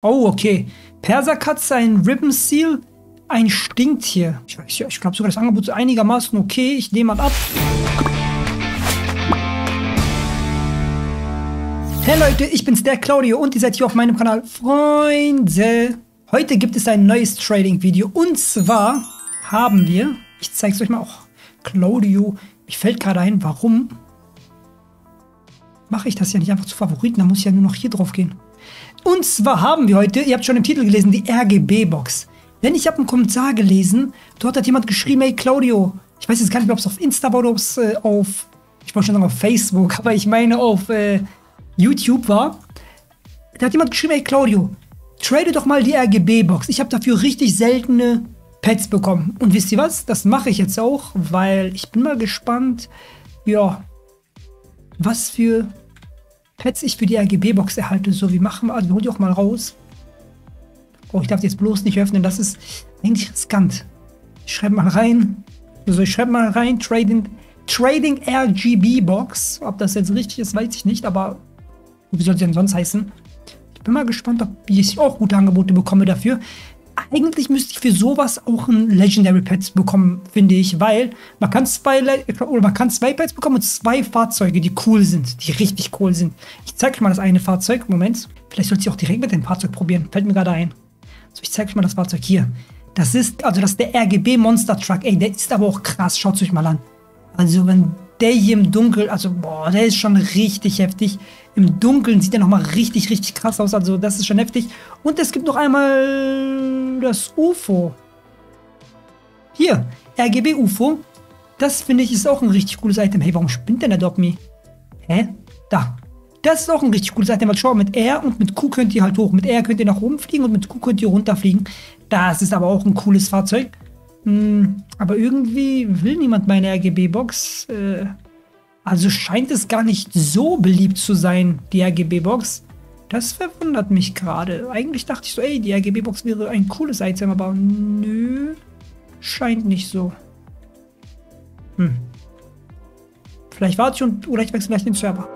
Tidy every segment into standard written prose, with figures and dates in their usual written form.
Oh, okay. Perserkatze, ein Ribbon Seal, ein Stinktier. Ich glaube sogar das Angebot ist einigermaßen okay. Ich nehme mal ab. Hey Leute, ich bin's, der Claudio und ihr seid hier auf meinem Kanal. Freunde, heute gibt es ein neues Trading-Video. Und zwar haben wir, ich zeige es euch mal auch, Claudio, mir fällt gerade ein, warum mache ich das ja nicht einfach zu Favoriten, da muss ich ja nur noch hier drauf gehen. Und zwar haben wir heute, ihr habt schon im Titel gelesen, die RGB-Box. Denn ich habe einen Kommentar gelesen, dort hat jemand geschrieben, hey Claudio, ich weiß jetzt gar nicht mehr, ob es auf Insta war oder ob es auf, ich wollte schon sagen auf Facebook, aber ich meine auf YouTube war. Da hat jemand geschrieben, hey Claudio, trade doch mal die RGB-Box. Ich habe dafür richtig seltene Pets bekommen. Und wisst ihr was? Das mache ich jetzt auch, weil ich bin mal gespannt, ja, was für Pets ich für die RGB-Box erhalte. So, wie machen wir, also hol die auch mal raus. Oh, ich darf die jetzt bloß nicht öffnen, das ist eigentlich riskant. Ich schreibe mal rein, also ich schreibe mal rein, Trading RGB-Box. Ob das jetzt richtig ist, weiß ich nicht, aber wie soll es denn sonst heißen? Ich bin mal gespannt, ob ich auch gute Angebote bekomme dafür. Eigentlich müsste ich für sowas auch ein Legendary Pets bekommen, finde ich, weil man kann zwei Pets bekommen und zwei Fahrzeuge, die cool sind, die richtig cool sind. Ich zeige euch mal das eine Fahrzeug. Moment, vielleicht sollte ich auch direkt mit dem Fahrzeug probieren. Fällt mir gerade ein. So, ich zeige euch mal das Fahrzeug hier. Das ist der RGB Monster Truck. Ey, der ist aber auch krass. Schaut es euch mal an. Also wenn der hier im Dunkeln, also boah, der ist schon richtig heftig. Im Dunkeln sieht er nochmal richtig, richtig krass aus. Also das ist schon heftig. Und es gibt noch einmal das UFO. Hier, RGB UFO. Das finde ich ist auch ein richtig cooles Item. Hey, warum spinnt denn der Dogme? Hä? Da. Das ist auch ein richtig cooles Item. Weil schau, mit R und mit Q könnt ihr halt hoch. Mit R könnt ihr nach oben fliegen und mit Q könnt ihr runterfliegen. Das ist aber auch ein cooles Fahrzeug. Aber irgendwie will niemand meine RGB-Box. Also scheint es gar nicht so beliebt zu sein, die RGB-Box. Das verwundert mich gerade. Eigentlich dachte ich so, ey, die RGB-Box wäre ein cooles Item, aber nö, scheint nicht so. Vielleicht warte ich oder ich wechsle gleich den Server.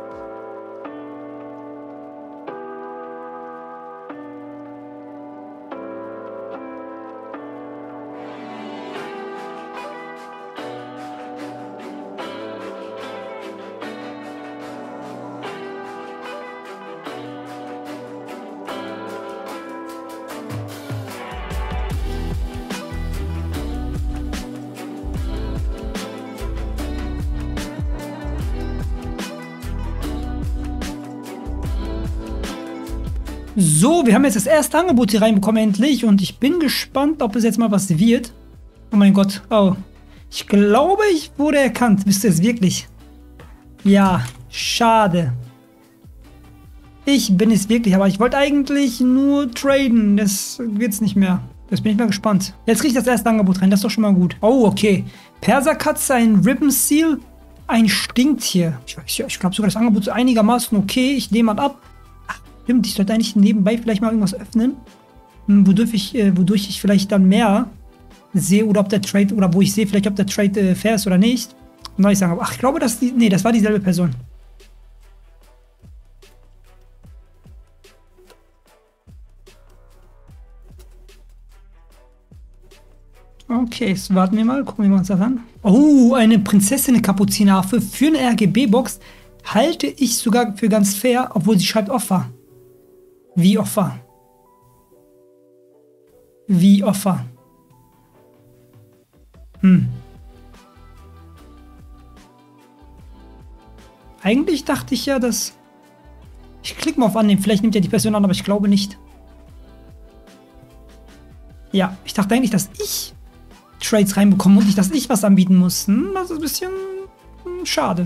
So, wir haben jetzt das erste Angebot hier reinbekommen, endlich. Und ich bin gespannt, ob es jetzt mal was wird. Oh mein Gott. Oh. Ich glaube, ich wurde erkannt. Wisst ihr es wirklich? Ja, schade. Ich bin es wirklich, aber ich wollte eigentlich nur traden. Das wird's nicht mehr. Jetzt bin ich mal gespannt. Jetzt kriege ich das erste Angebot rein. Das ist doch schon mal gut. Oh, okay. Perserkatze, ein Ribbon Seal, ein Stinktier. Ich glaube sogar, das Angebot ist einigermaßen okay. Ich nehme mal ab. Stimmt, ich sollte eigentlich nebenbei vielleicht mal irgendwas öffnen, wodurch ich vielleicht dann mehr sehe oder ob der Trade, oder wo ich sehe vielleicht, ob der Trade fair ist oder nicht. Und dann ich sagen, ach, ich glaube, das war dieselbe Person. Okay, jetzt warten wir mal, gucken wir uns das an. Oh, eine Prinzessin-Kapuzineraffe für eine RGB-Box halte ich sogar für ganz fair, obwohl sie schreibt Offer. Wie Offer? Wie Offer? Eigentlich dachte ich ja, dass... Ich klicke mal auf Annehmen. Vielleicht nimmt ja die Person an, aber ich glaube nicht. Ja, ich dachte eigentlich, dass ich Trades reinbekomme und nicht, dass ich was anbieten muss. Das ist ein bisschen schade.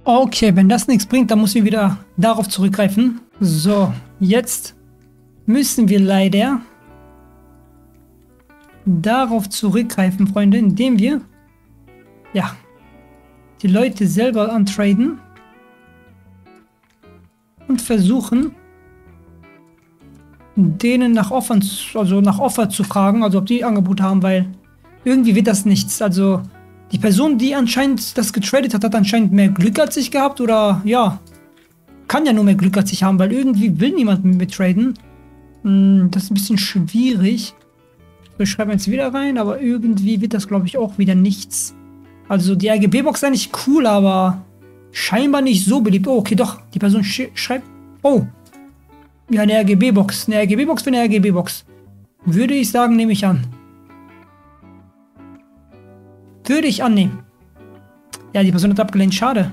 Okay, wenn das nichts bringt, dann müssen wir wieder darauf zurückgreifen. So, jetzt müssen wir leider darauf zurückgreifen, Freunde, indem wir ja die Leute selber antraden und versuchen, denen nach Offern, also nach Offer zu fragen, also ob die Angebote haben, weil irgendwie wird das nichts. Also die Person, die anscheinend das getradet hat, hat anscheinend mehr Glück als ich gehabt oder ja, kann ja nur mehr Glück als ich haben, weil irgendwie will niemand mit mir traden. Das ist ein bisschen schwierig. So, ich schreibe jetzt wieder rein, aber irgendwie wird das, glaube ich, auch wieder nichts. Also die RGB-Box ist eigentlich cool, aber scheinbar nicht so beliebt. Oh, okay, doch. Die Person schreibt... Oh. Ja, eine RGB-Box. Eine RGB-Box für eine RGB-Box. Würde ich sagen, nehme ich an. Würde ich annehmen. Ja, die Person hat abgelehnt. Schade.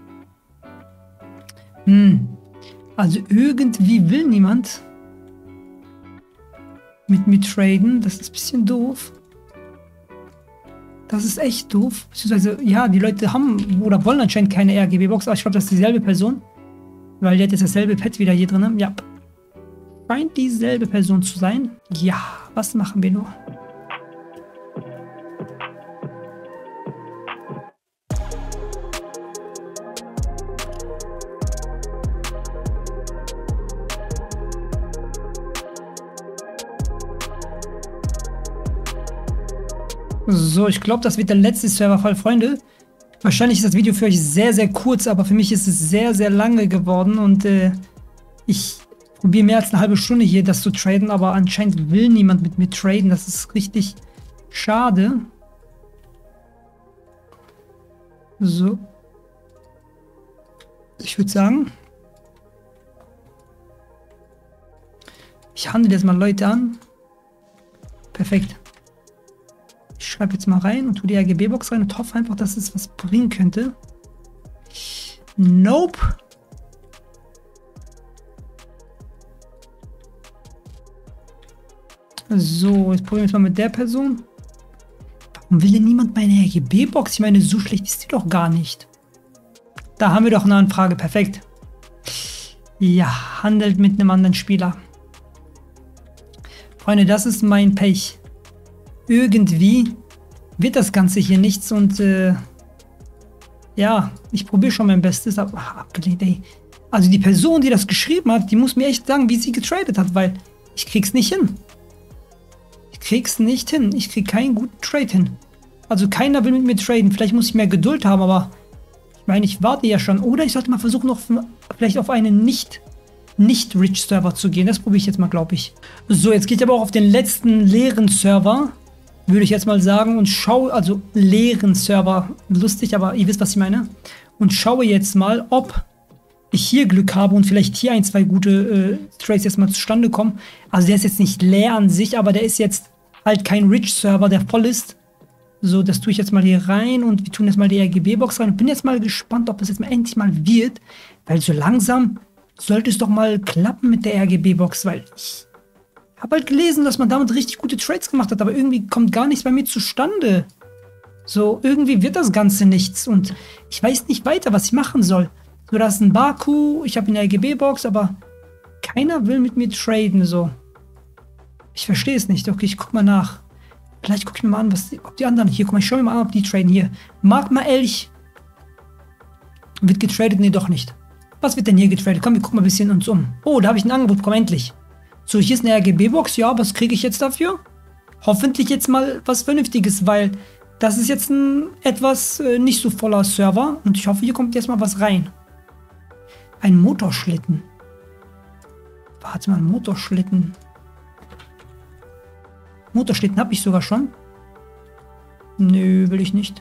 Also irgendwie will niemand mit mir traden. Das ist ein bisschen doof. Das ist echt doof. Beziehungsweise, ja, die Leute haben oder wollen anscheinend keine RGB-Box, aber ich glaube, das ist dieselbe Person. Weil die hat jetzt dasselbe Pad wieder hier drin. Ja. Scheint dieselbe Person zu sein. Ja, was machen wir nur? So, ich glaube, das wird der letzte Serverfall, Freunde. Wahrscheinlich ist das Video für euch sehr, sehr kurz, aber für mich ist es sehr, sehr lange geworden und ich probiere mehr als eine halbe Stunde hier das zu traden, aber anscheinend will niemand mit mir traden. Das ist richtig schade. So. Ich würde sagen, ich handle jetzt mal Leute an. Perfekt. Ich schreibe jetzt mal rein und tue die RGB-Box rein und hoffe einfach, dass es was bringen könnte. Nope. So, jetzt probieren wir es mal mit der Person. Warum will denn niemand meine RGB-Box? Ich meine, so schlecht ist die doch gar nicht. Da haben wir doch eine Anfrage. Perfekt. Ja, handelt mit einem anderen Spieler. Freunde, das ist mein Pech. Irgendwie wird das Ganze hier nichts und ja, ich probiere schon mein Bestes, aber abgelehnt, ey. Also die Person, die das geschrieben hat, die muss mir echt sagen, wie sie getradet hat, weil ich krieg's nicht hin. Ich krieg's nicht hin. Ich krieg keinen guten Trade hin. Also keiner will mit mir traden. Vielleicht muss ich mehr Geduld haben, aber ich meine, ich warte ja schon. Oder ich sollte mal versuchen, noch vielleicht auf einen nicht-Rich-Server zu gehen. Das probiere ich jetzt mal, glaube ich. So, jetzt gehe ich aber auch auf den letzten leeren Server. Würde ich jetzt mal sagen und schaue, also leeren Server, lustig, aber ihr wisst, was ich meine. Und schaue jetzt mal, ob ich hier Glück habe und vielleicht hier ein, zwei gute Trades jetzt mal zustande kommen. Also der ist jetzt nicht leer an sich, aber der ist jetzt halt kein Rich-Server, der voll ist. So, das tue ich jetzt mal hier rein und wir tun jetzt mal die RGB-Box rein. Und bin jetzt mal gespannt, ob das jetzt mal endlich mal wird, weil so langsam sollte es doch mal klappen mit der RGB-Box, weil ich habe halt gelesen, dass man damit richtig gute Trades gemacht hat, aber irgendwie kommt gar nichts bei mir zustande. So, irgendwie wird das Ganze nichts und ich weiß nicht weiter, was ich machen soll. So, da ist ein Baku, ich habe eine RGB-Box, aber keiner will mit mir traden, so. Ich verstehe es nicht. Okay, ich guck mal nach. Vielleicht gucke ich mir mal an, ob die anderen... Hier, guck mal, ich schaue mir mal an, ob die traden. Hier, Magma Elch. Wird getradet? Nee, doch nicht. Was wird denn hier getradet? Komm, wir gucken mal ein bisschen uns um. Oh, da habe ich ein Angebot bekommen, endlich. So, hier ist eine RGB-Box. Ja, was kriege ich jetzt dafür? Hoffentlich jetzt mal was Vernünftiges, weil das ist jetzt ein etwas nicht so voller Server. Und ich hoffe, hier kommt jetzt mal was rein. Ein Motorschlitten. Warte mal, ein Motorschlitten. Motorschlitten habe ich sogar schon. Nö, will ich nicht.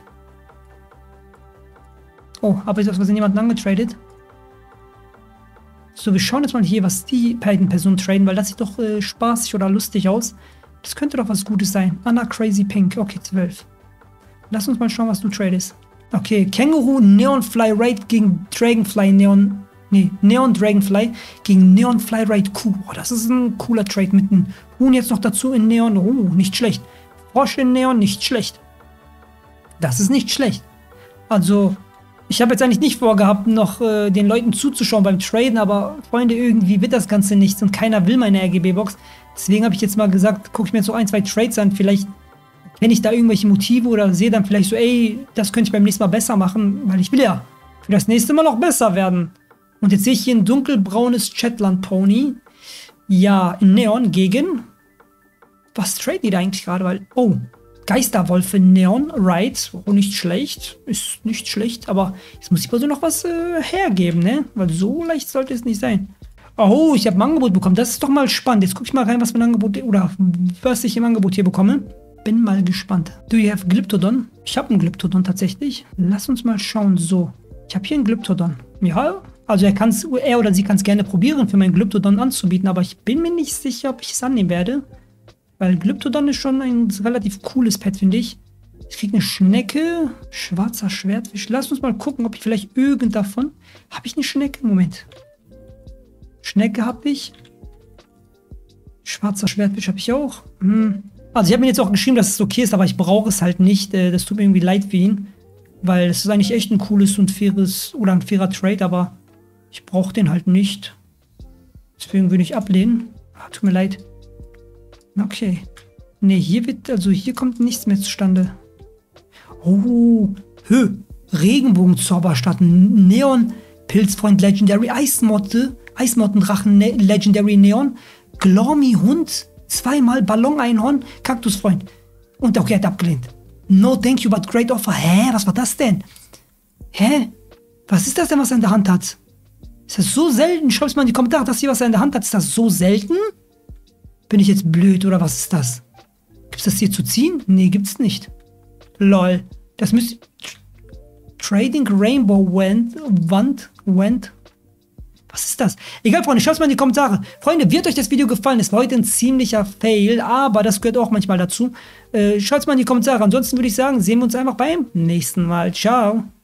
Oh, habe ich aus Versehen jemanden angetradet? So, wir schauen jetzt mal hier, was die beiden Personen traden, weil das sieht doch spaßig oder lustig aus. Das könnte doch was Gutes sein. Anna Crazy Pink. Okay, 12. Lass uns mal schauen, was du tradest. Okay, Känguru Neonfly Raid gegen Dragonfly Neon. Nee, Neon Dragonfly gegen Neonfly Raid Q. Oh, das ist ein cooler Trade mit einem Huhn jetzt noch dazu in Neon. Oh, nicht schlecht. Frosch in Neon, nicht schlecht. Das ist nicht schlecht. Also, Ich habe jetzt eigentlich nicht vorgehabt, noch den Leuten zuzuschauen beim Traden, aber Freunde, irgendwie wird das Ganze nichts und keiner will meine RGB-Box. Deswegen habe ich jetzt mal gesagt, gucke ich mir jetzt so ein, zwei Trades an, vielleicht kenne ich da irgendwelche Motive oder sehe dann vielleicht so, ey, das könnte ich beim nächsten Mal besser machen, weil ich will ja für das nächste Mal noch besser werden. Und jetzt sehe ich hier ein dunkelbraunes Shetland-Pony. Ja, in Neon gegen... Was traden die da eigentlich gerade? Weil, oh, Geisterwolf in Neon, right. Oh, nicht schlecht. Ist nicht schlecht, aber jetzt muss ich mal so noch was hergeben, ne? Weil so leicht sollte es nicht sein. Oh, ich habe ein Angebot bekommen. Das ist doch mal spannend. Jetzt gucke ich mal rein, was für ein Angebot oder was ich im Angebot hier bekomme. Bin mal gespannt. Do you have Glyptodon? Ich habe einen Glyptodon tatsächlich. Lass uns mal schauen. So, ich habe hier einen Glyptodon. Ja, also er oder sie kann es gerne probieren, für meinen Glyptodon anzubieten, aber ich bin mir nicht sicher, ob ich es annehmen werde. Weil Glyptodon ist schon ein relativ cooles Pet, finde ich. Ich kriege eine Schnecke. Schwarzer Schwertfisch. Lass uns mal gucken, ob ich vielleicht irgend davon... Habe ich eine Schnecke? Moment. Schnecke habe ich. Schwarzer Schwertfisch habe ich auch. Also ich habe mir jetzt auch geschrieben, dass es okay ist, aber ich brauche es halt nicht. Das tut mir irgendwie leid für ihn. Weil es ist eigentlich echt ein cooles und faires oder ein fairer Trade, aber ich brauche den halt nicht. Deswegen würde ich ablehnen. Tut mir leid. Okay. Ne, hier kommt nichts mehr zustande. Oh, Regenbogenzauberstab, Neon, Pilzfreund Legendary, Eismottendrachen Legendary Neon, Glormy Hund, zweimal Ballon-Einhorn, Kaktusfreund. Und okay, er hat abgelehnt. No thank you, but great offer. Hä, was war das denn? Hä? Was ist das denn, was er in der Hand hat? Ist das so selten? Schreib's mal in die Kommentare, dass hier was er in der Hand hat. Ist das so selten? Bin ich jetzt blöd oder was ist das? Gibt's das hier zu ziehen? Nee, gibt's nicht. Lol. Das müsste... Trading Rainbow Wand. Was ist das? Egal, Freunde, schaut mal in die Kommentare. Freunde, wird euch das Video gefallen? Es war heute ein ziemlicher Fail, aber das gehört auch manchmal dazu. Schaut mal in die Kommentare. Ansonsten würde ich sagen, sehen wir uns einfach beim nächsten Mal. Ciao.